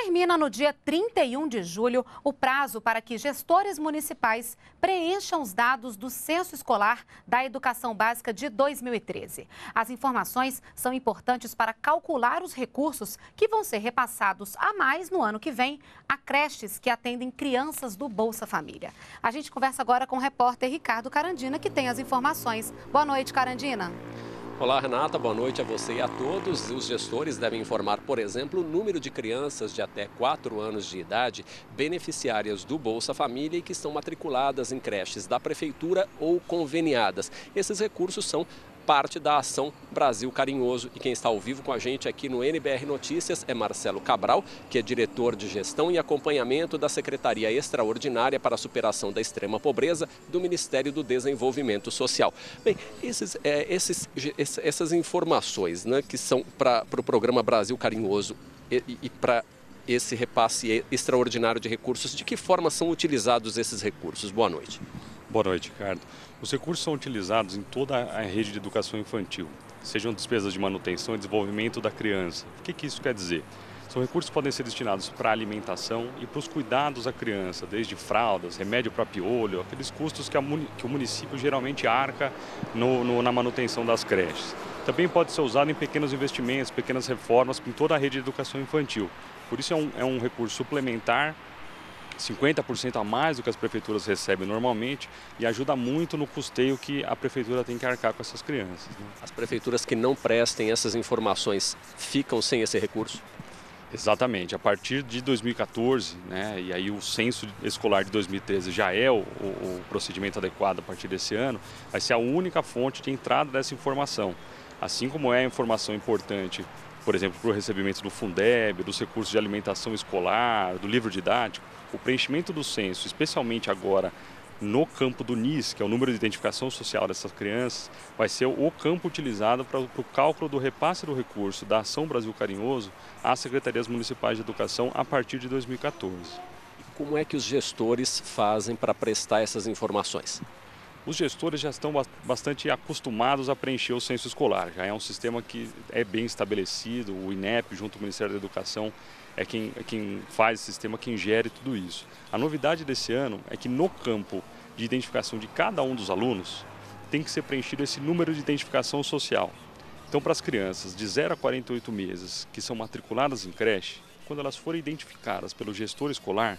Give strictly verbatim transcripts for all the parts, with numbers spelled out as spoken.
Termina no dia trinta e um de julho o prazo para que gestores municipais preencham os dados do Censo Escolar da Educação Básica de dois mil e treze. As informações são importantes para calcular os recursos que vão ser repassados a mais no ano que vem a creches que atendem crianças do Bolsa Família. A gente conversa agora com o repórter Ricardo Carandina, que tem as informações. Boa noite, Carandina. Olá, Renata. Boa noite a você e a todos. Os gestores devem informar, por exemplo, o número de crianças de até quatro anos de idade beneficiárias do Bolsa Família e que estão matriculadas em creches da Prefeitura ou conveniadas. Esses recursos são parte da ação Brasil Carinhoso. E quem está ao vivo com a gente aqui no N B R Notícias é Marcelo Cabral, que é diretor de gestão e acompanhamento da Secretaria Extraordinária para a Superação da Extrema Pobreza do Ministério do Desenvolvimento Social. Bem, esses, é, esses, essas informações, né, que são para o pro programa Brasil Carinhoso e, e para esse repasse extraordinário de recursos, de que forma são utilizados esses recursos? Boa noite. Boa noite, Ricardo. Os recursos são utilizados em toda a rede de educação infantil, sejam despesas de manutenção e desenvolvimento da criança. O que, que isso quer dizer? São recursos que podem ser destinados para a alimentação e para os cuidados da criança, desde fraldas, remédio para piolho, aqueles custos que, a, que o município geralmente arca no, no, na manutenção das creches. Também pode ser usado em pequenos investimentos, pequenas reformas em toda a rede de educação infantil. Por isso é um, é um recurso suplementar, cinquenta por cento a mais do que as prefeituras recebem normalmente, e ajuda muito no custeio que a prefeitura tem que arcar com essas crianças, né? As prefeituras que não prestem essas informações ficam sem esse recurso? Exatamente. A partir de dois mil e quatorze, né, e aí o censo escolar de dois mil e treze já é o, o, o procedimento adequado a partir desse ano, vai ser a única fonte de entrada dessa informação. Assim como é a informação importante, por exemplo, para o recebimento do Fundeb, dos recursos de alimentação escolar, do livro didático, o preenchimento do censo, especialmente agora no campo do N I S, que é o número de identificação social dessas crianças, vai ser o campo utilizado para o cálculo do repasse do recurso da Ação Brasil Carinhoso às secretarias municipais de educação a partir de dois mil e quatorze. Como é que os gestores fazem para prestar essas informações? Os gestores já estão bastante acostumados a preencher o censo escolar. Já é um sistema que é bem estabelecido, o I N E P, junto ao Ministério da Educação, é quem, é quem faz esse sistema, quem gere tudo isso. A novidade desse ano é que no campo de identificação de cada um dos alunos, tem que ser preenchido esse número de identificação social. Então, para as crianças de zero a quarenta e oito meses que são matriculadas em creche, quando elas forem identificadas pelo gestor escolar,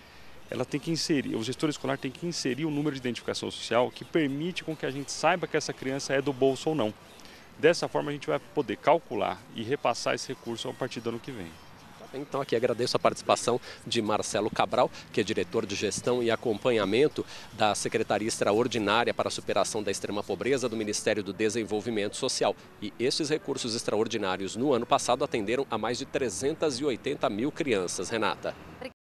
ela tem que inserir, o gestor escolar tem que inserir o número de identificação social que permite com que a gente saiba que essa criança é do bolso ou não. Dessa forma a gente vai poder calcular e repassar esse recurso a partir do ano que vem. Então aqui agradeço a participação de Marcelo Cabral, que é diretor de gestão e acompanhamento da Secretaria Extraordinária para a Superação da Extrema Pobreza do Ministério do Desenvolvimento Social. E esses recursos extraordinários no ano passado atenderam a mais de trezentas e oitenta mil crianças. Renata.